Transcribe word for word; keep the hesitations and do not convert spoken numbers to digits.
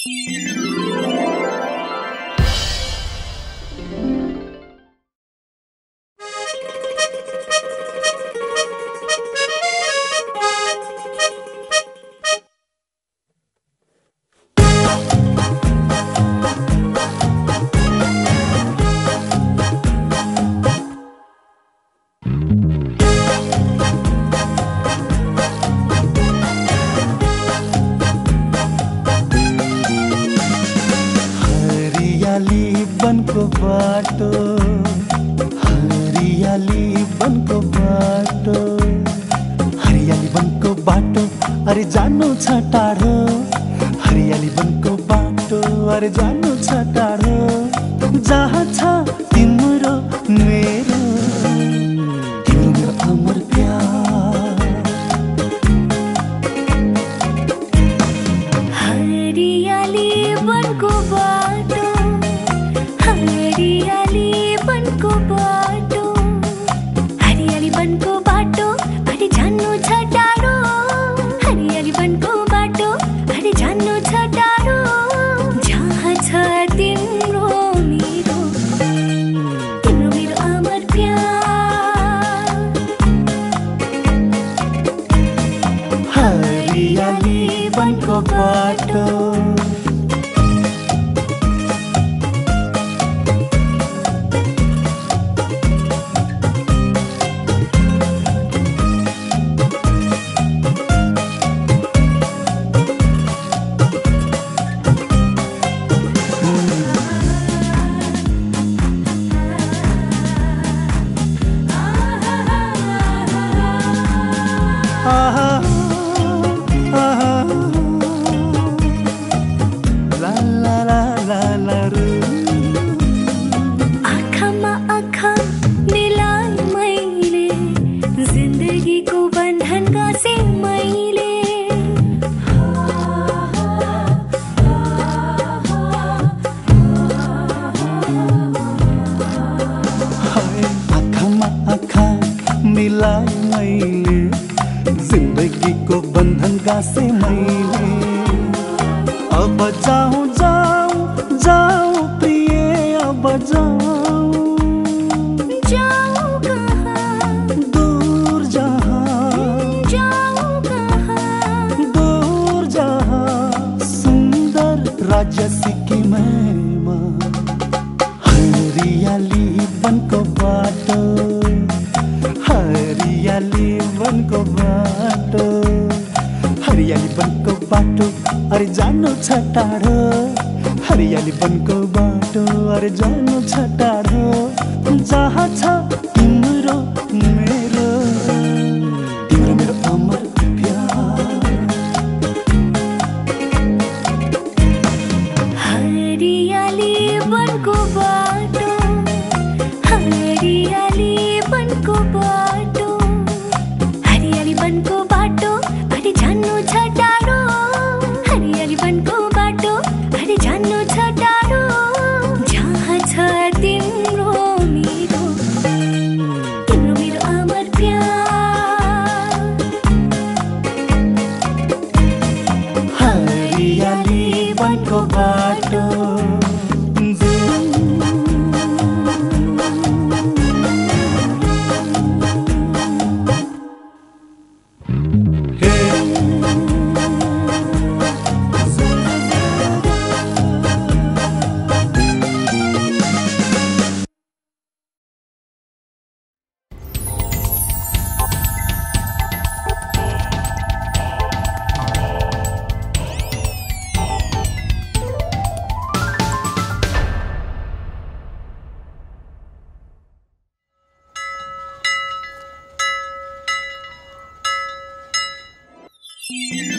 बनको बाटो हरियाली बनको बाटो हरियाली बनको बाटो अरे जानु छ टाढो हरियाली बनको बाटो अरे जानु छ टाढो जहाँ छ तिम्रो मेरो तिम्रो मेरो अमर प्यार हरियाली बनको बाटो हरियाली बनको बाटो हरियाली बनको बाटो अरे जानु छ टाढो हरियाली बनको बाटो अरे जानु छ टाढो जहाँ छ तिम्रो मेरो तिम्रो मेरो अमर प्यार हरियाली बनको बाटो आँखामा आँखा मिलाइ मैले जिन्दगीको बन्धन गाँसे मैले आँखामा आँखा मिलाइ मैले जिन्दगीको बन्धन गाँसे मैले अब जाऊँ जाऊँ जाऊँ प्रिय अब जाऊँ जाऊँ कहाँ दूर जहाँ जाऊँ कहाँ दूर जहाँ सुंदर राज्य सिक्किममा हरियाली बनको बाटो हरियाली बनको बाटो हरियाली बनको बाटो अरे जानु छ टाढो हरियाली बनको बाटो अरे जानु छ टाढो जहाँ छ तिम्रो मेरो तिम्रो मेरो अमर प्यार हरियाली बनको बाटो हरियाली बनको बाटो हरियाली बनको बाटो अरे जानु छ टाढो हरियाली बनको बाटो अरे जानु छ टाढो जहाँ छ तिम्रो मेरो तिम्रो मेरो अमर प्यार हरियाली बनको बाटो Thank you.